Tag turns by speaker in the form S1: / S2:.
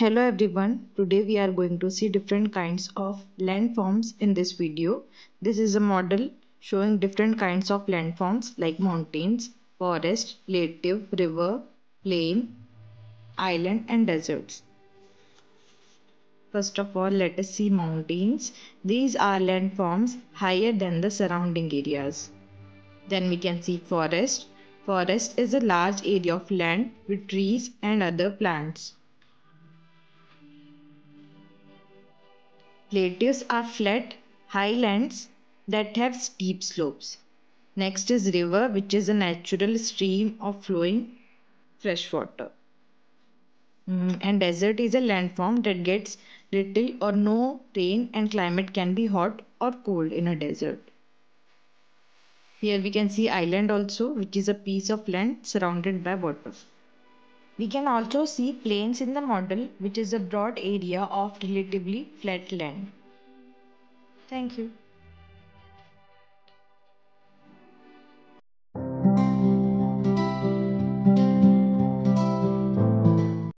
S1: Hello everyone, today we are going to see different kinds of landforms in this video. This is a model showing different kinds of landforms like mountains, forest, plateau, river, plain, island and deserts. First of all, let us see mountains. These are landforms higher than the surrounding areas. Then we can see forest. Forest is a large area of land with trees and other plants. Plateaus are flat highlands that have steep slopes. Next is river, which is a natural stream of flowing fresh water. And desert is a landform that gets little or no rain and climate can be hot or cold in a desert. Here we can see island also, which is a piece of land surrounded by water. We can also see plains in the model, which is a broad area of relatively flat land. Thank you.